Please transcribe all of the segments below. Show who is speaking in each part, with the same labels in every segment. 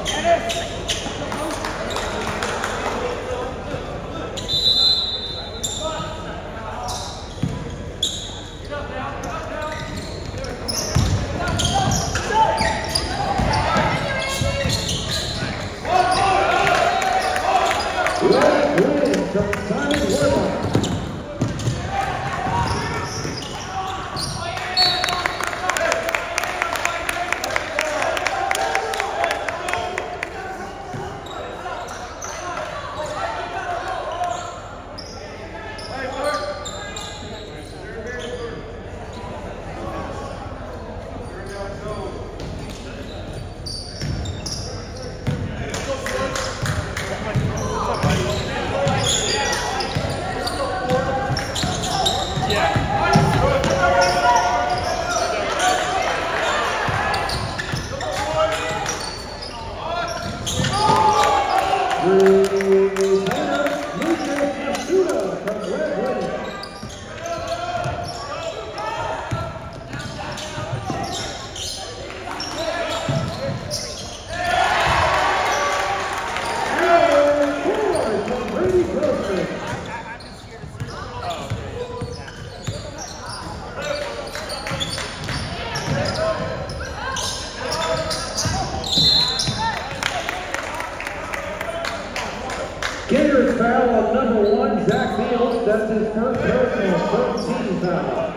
Speaker 1: Gators foul on number 1, Zach Fields. That's his first personal, first team foul.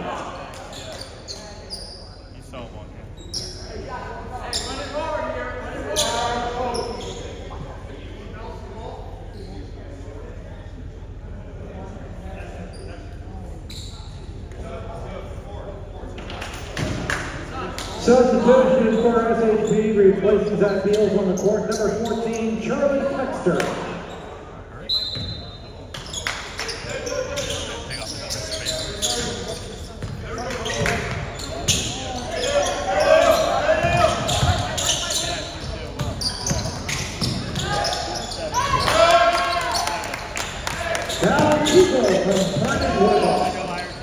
Speaker 1: Substitution for SHP replacing Zach Fields on the court, number 14, Charlie Texter. Now Chico from Planet Warlock.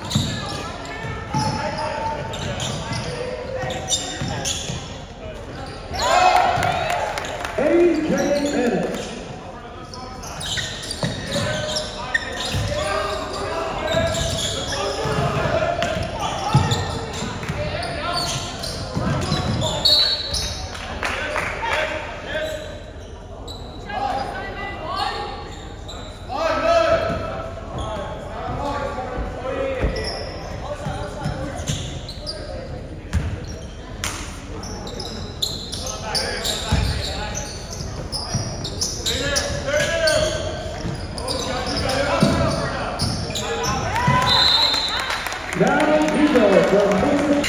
Speaker 1: AJ Bennett. Now Chico from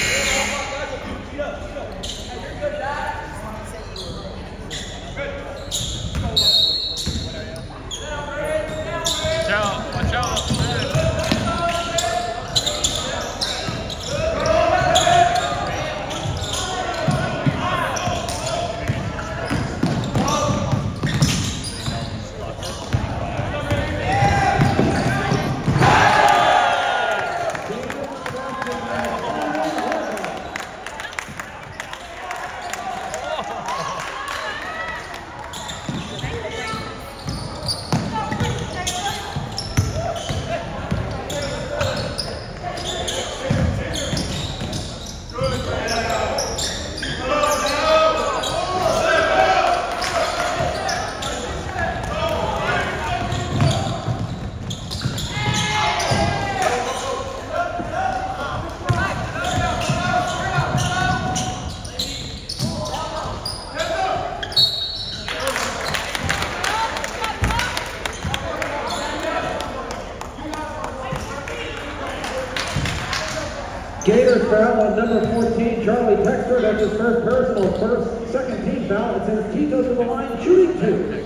Speaker 1: Gators foul on number 14, Charlie Texter. That's his first personal, second team foul. It sends Chico to the line, shooting 2.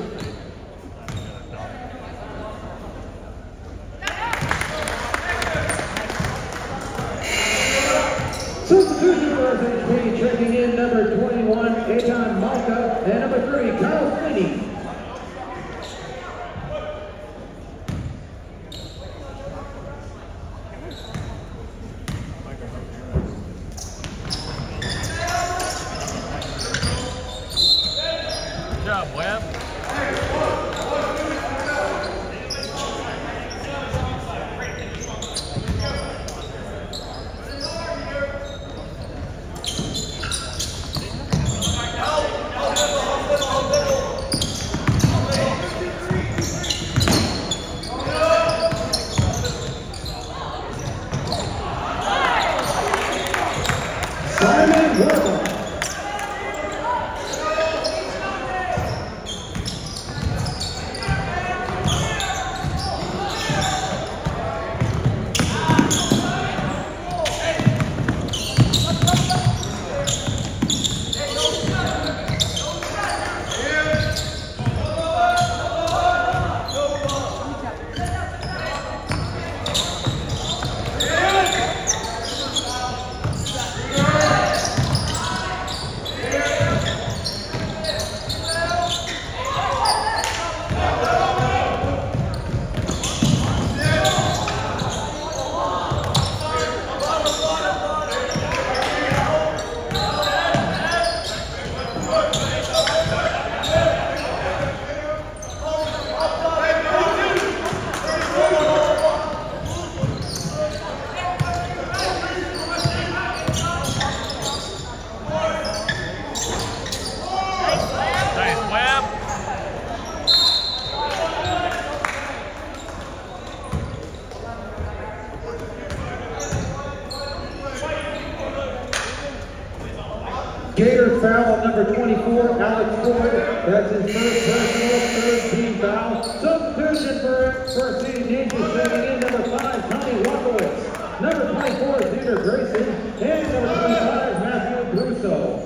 Speaker 1: Substitution for SHP, checking in number 21, Eitan Malka, and number 3, Kyle Sweeney. Gators foul on number 24, Alex Ford. That's his first personal, third team foul. Substitution for first team Yankees stepping in, number 5, Tommy Wakowitz. Number 24, Xander Grayson. And number 25, Matthew Brusso.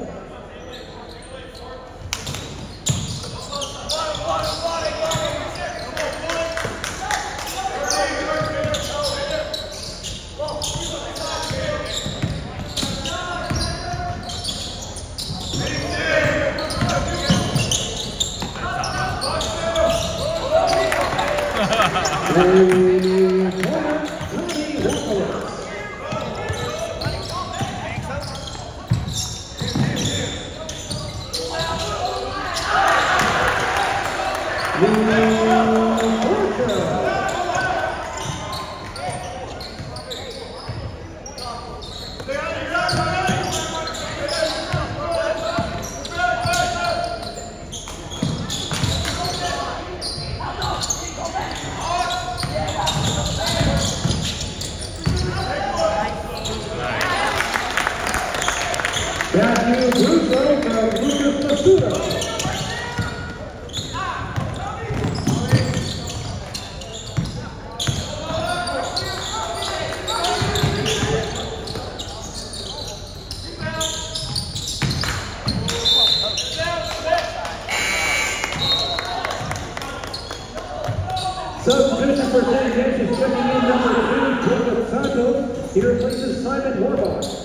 Speaker 1: Substitution for San Yankees checking in number 2, Jacob Santos. He replaces Simon Warbuck.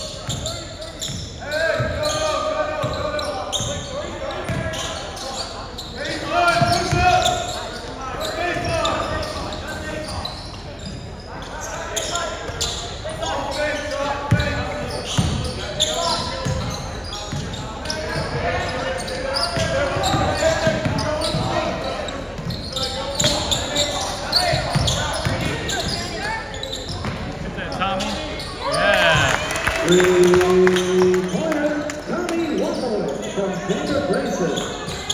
Speaker 1: Three-pointer, Tommy Wakowitz from Xander Grayson.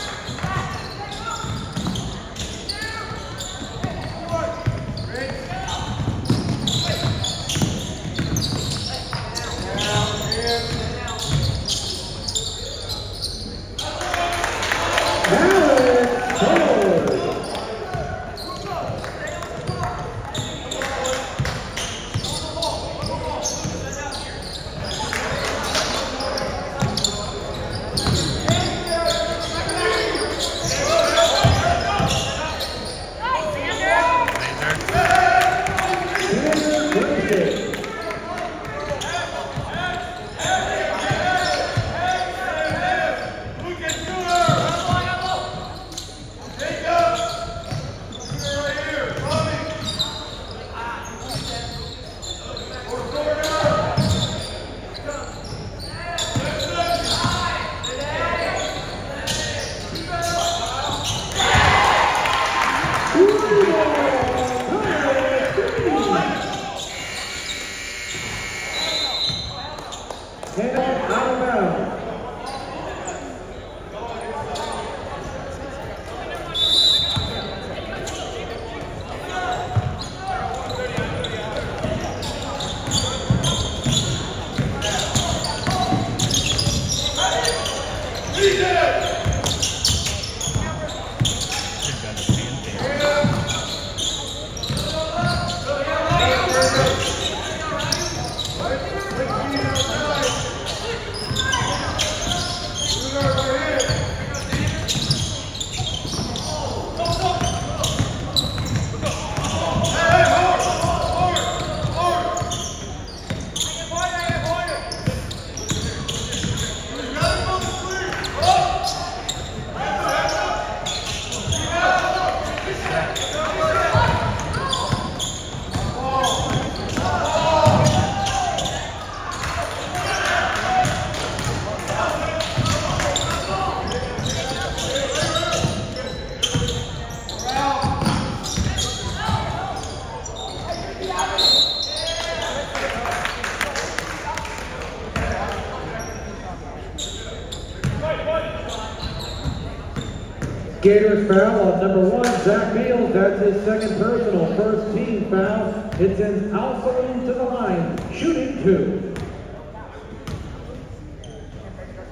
Speaker 1: Gators foul on number 1, Zach Beals. That's his second personal, first team foul. It sends Al Saloon to the line, shooting 2.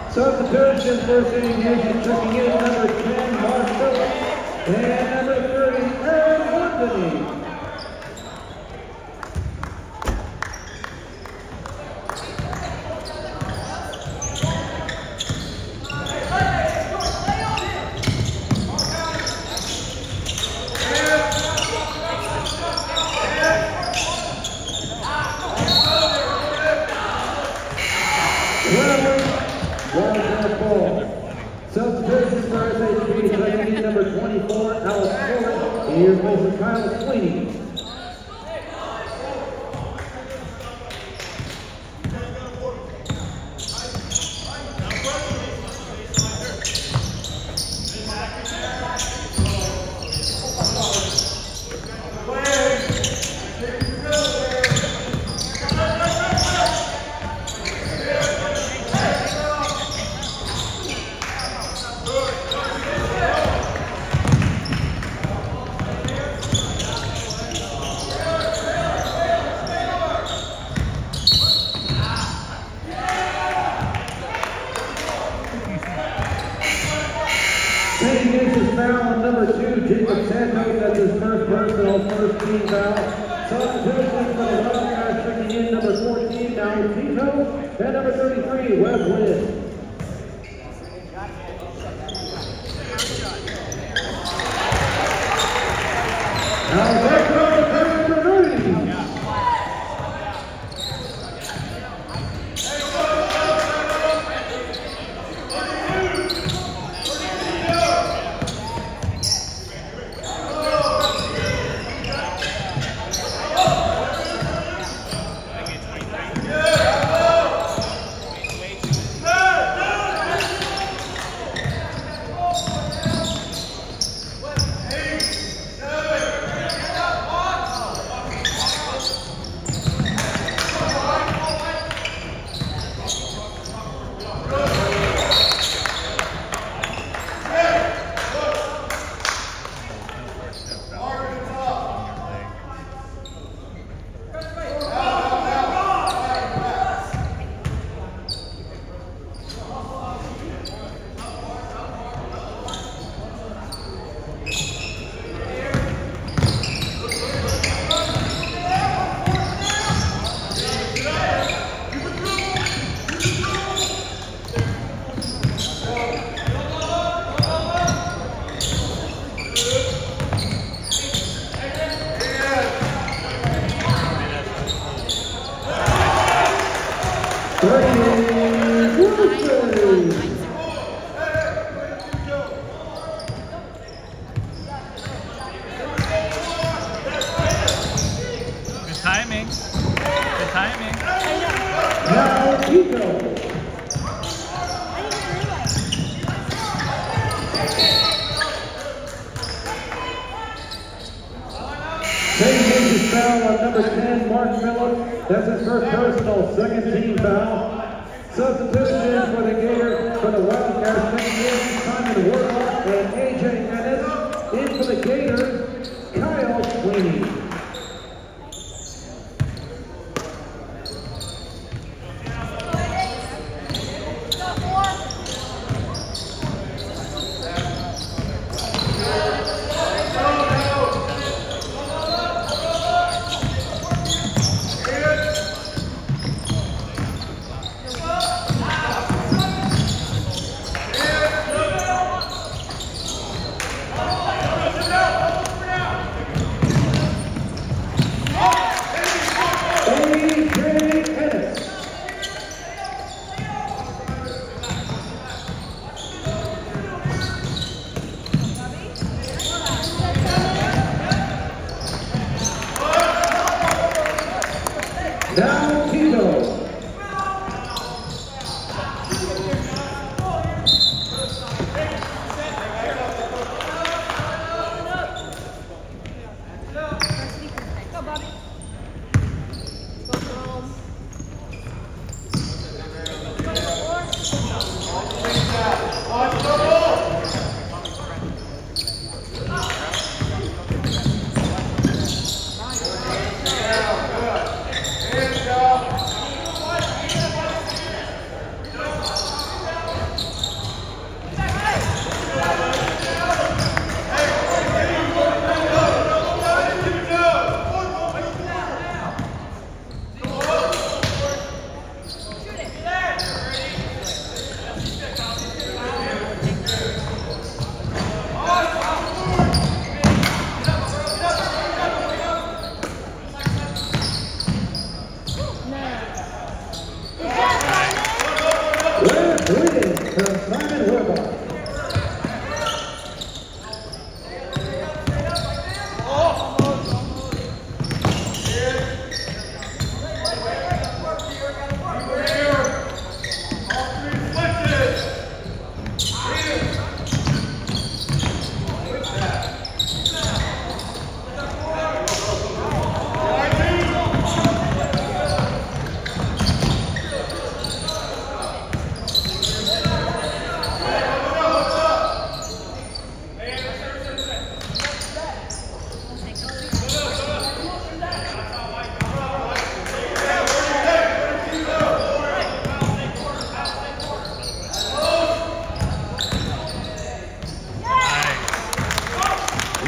Speaker 1: Substitution for St. Nation checking in number 10, Mark Phillips, and number 30, Aaron Anthony. Substitution for SHP, checking in number 24, Alex Ford. He replaces Kyle Sweeney. Taking his foul on number 2, Jacob Santos. That's his first personal, first team foul. Substitution for the Wildcats checking in number 14, now Tito, and number 33, Webb Lynn.
Speaker 2: Timing. Good timing.
Speaker 1: Now Tito. Taking his foul on number 10, Mark Miller. That's his first personal, second team foul. Substitution for the Gators, for the Wildcats, taking in Simon Warlock and AJ Ennis. In for the Gators, Kyle Sweeney.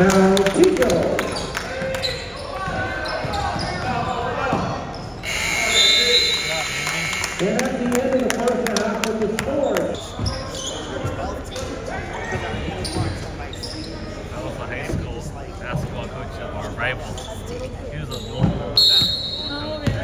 Speaker 1: Now, Tico. And at the end of the first half with the score.
Speaker 2: That was a high school basketball coach of our rival. He was a local basketball coach.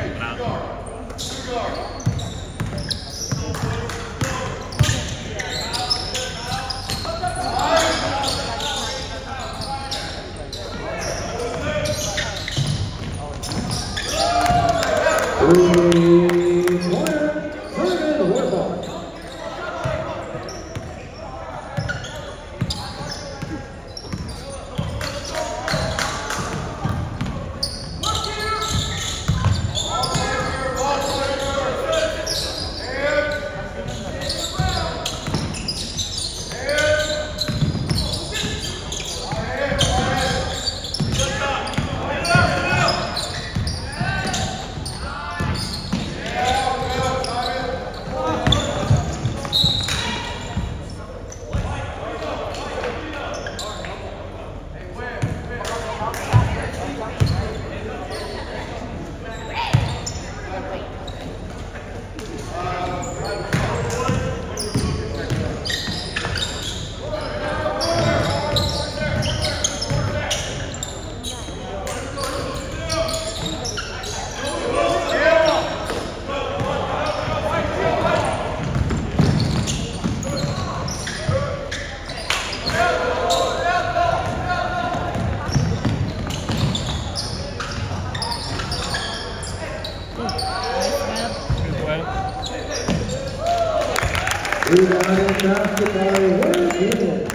Speaker 1: Rebound basketball, where's it?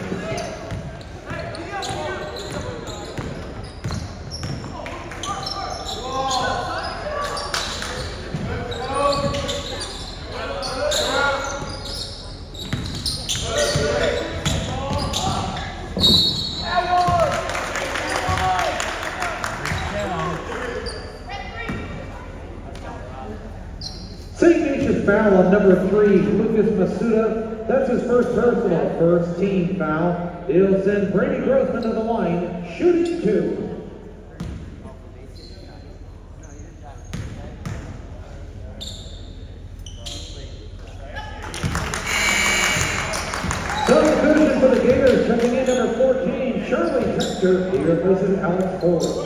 Speaker 1: St. Ignatius foul on number 3, Lucas Masuda. That's his first personal, first team foul. It'll send Brady Grossman to the line, shooting 2. Substitution for the Gators, coming in number 14, Charlie Texter. He replaces Alex Ford.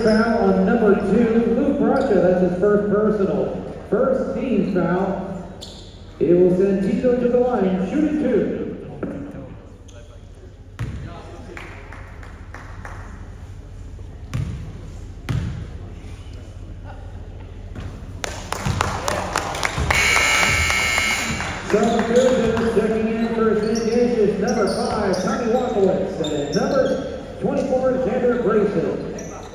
Speaker 1: foul on number 2, Luke Bracha. That's his first personal. First team foul. It will send Tito to the line, shooting 2. Substitution checking in for St. Ignatius, number 5, Tommy Walkowitz, and number 24, Xander Grayson.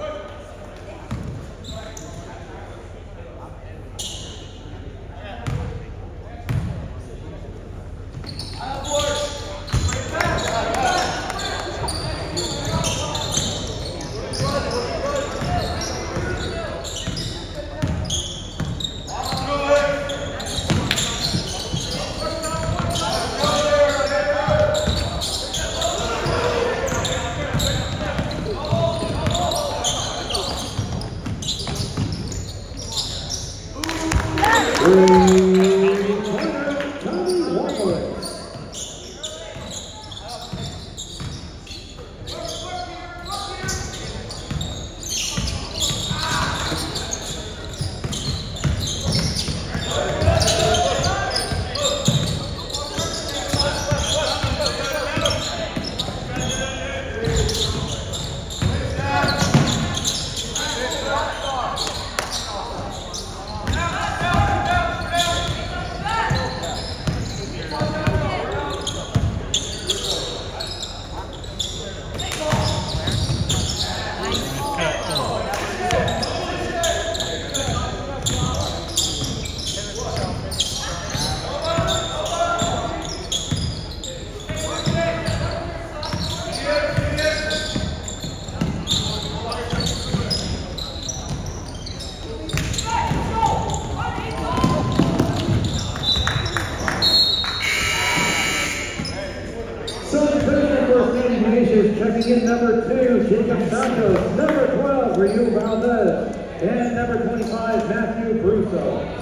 Speaker 1: Checking in number 2, Jacob Santos, number 12, Ryu Valdez, and number 25, Matthew Brusso.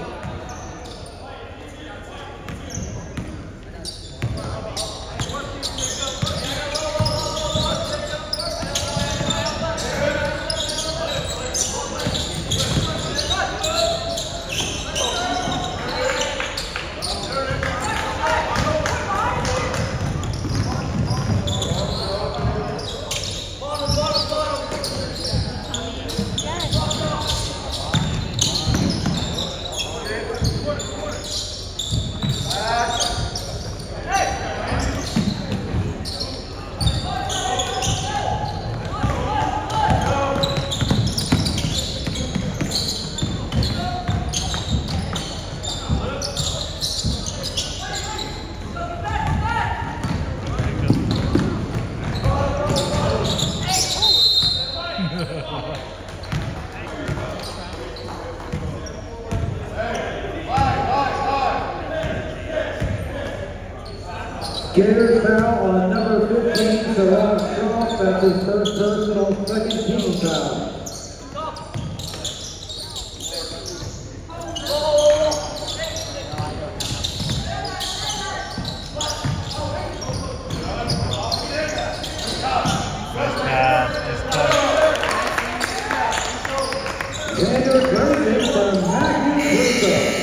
Speaker 1: Getter's foul on number 15, Sarah Shaw. That's his first personal, second team foul. Xander Grayson from Matthew Brusso.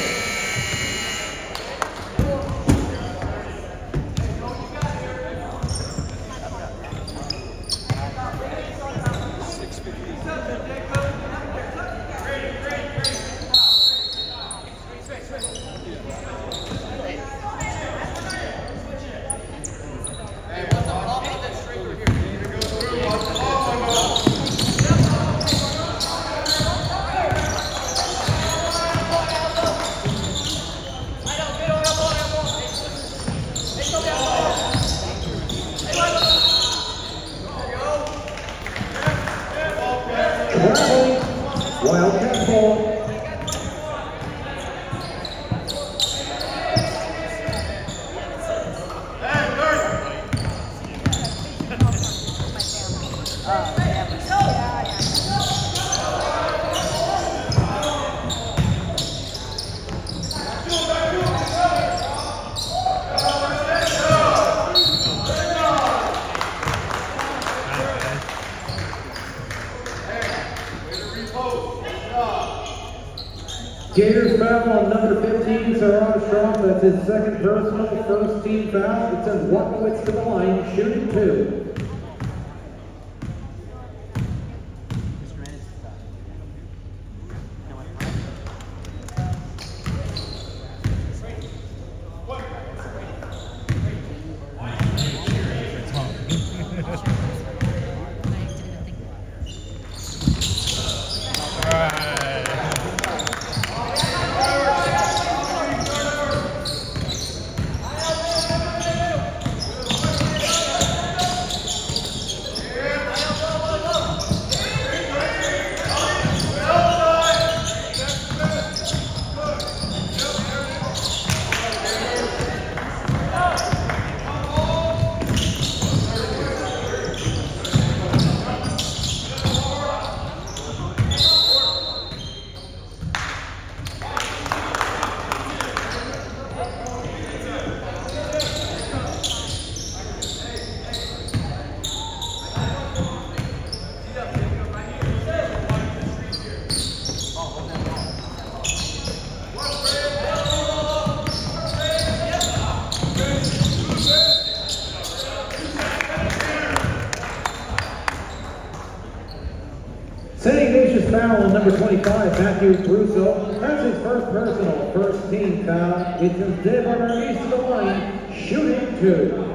Speaker 1: foul on number 15, Sarah Sharp. That's his second personal, first team foul. It sends Walkowitz to the line, shooting 2. St. Ignatius foul on number 25, Matthew Russo. That's his first personal, first team foul. It sends Dave underneath to the line, shooting 2.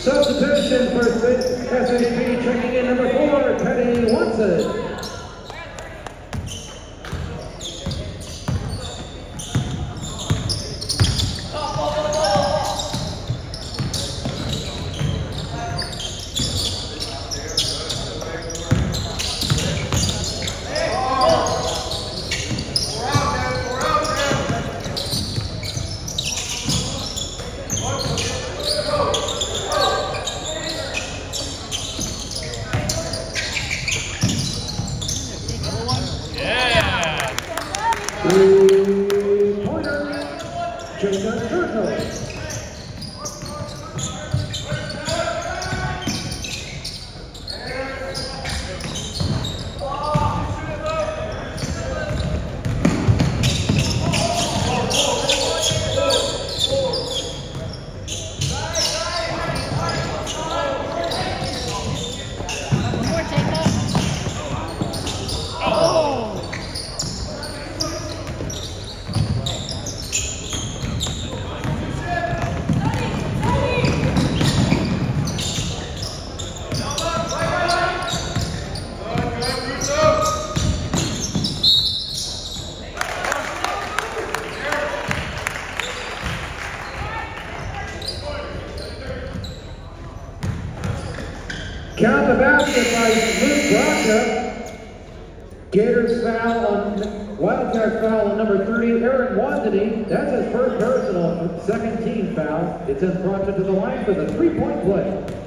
Speaker 1: Substitution for SHP, checking in number 4, Teddy Watson. Count the basket by Luke Braca. Gators foul on, Wildcat foul on number 30, Aaron Wandany. That's his first personal, second team foul. It sends Braca to the line for the three-point play.